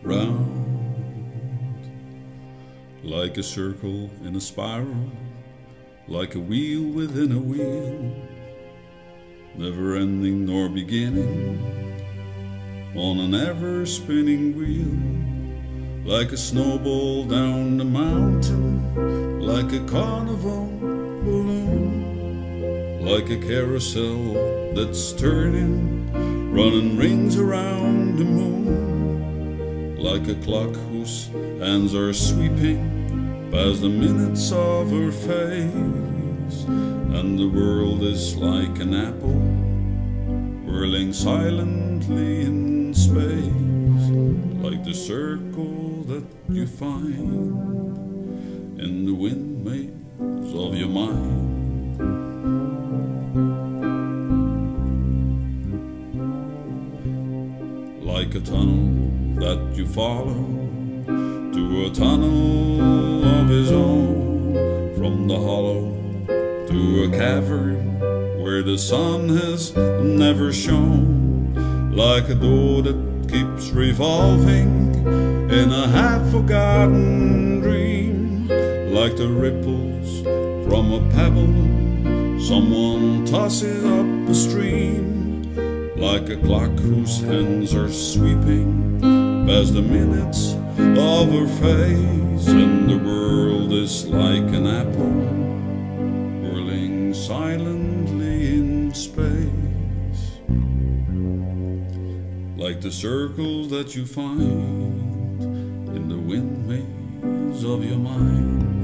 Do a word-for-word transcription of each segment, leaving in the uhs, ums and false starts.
round, like a circle in a spiral, like a wheel within a wheel, never ending nor beginning, on an ever spinning wheel, like a snowball down the mountain, like a carnival balloon, like a carousel that's turning, running rings around the moon, like a clock whose hands are sweeping past the minutes of her face, and the world is like an apple whirling silently in space, like the circle that you find in the windmills of your mind. Like a tunnel that you follow to a tunnel of his own, from the hollow to a cavern where the sun has never shone, like a door that keeps revolving in a half-forgotten dream, like the ripples from a pebble someone tosses up a stream, like a clock whose hands are sweeping past the minutes of her face, and the world is like an apple whirling silently in space, like the circles that you find in the windmills of your mind.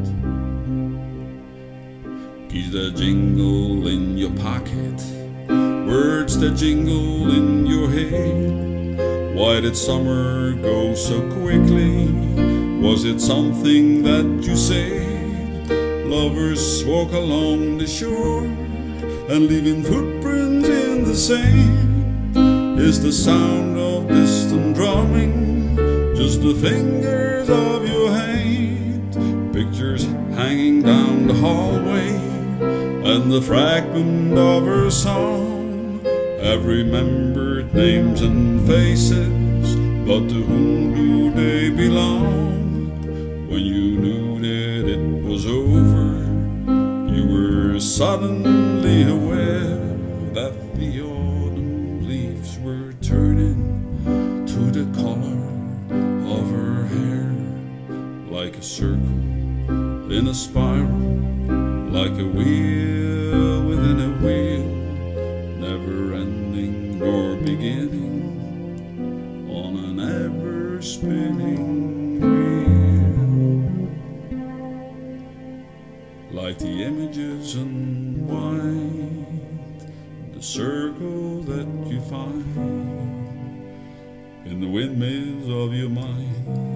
Keys that jingle in your pocket, words that jingle in your head. Why did summer go so quickly? Was it something that you said? Lovers walk along the shore and leaving footprints in the sand. Is the sound of distant drumming just the fingers of your hand? Pictures hanging down the hallway and the fragment of her song. I've remembered names and faces, but to whom do they belong? When you knew that it was over, you were suddenly aware that the autumn leaves were turning to the color of her hair, like a circle in a spiral, like a wheel within a wheel, never ending nor beginning, on an ever spinning wheel, like the images in white, the circle that you find in the windmills of your mind.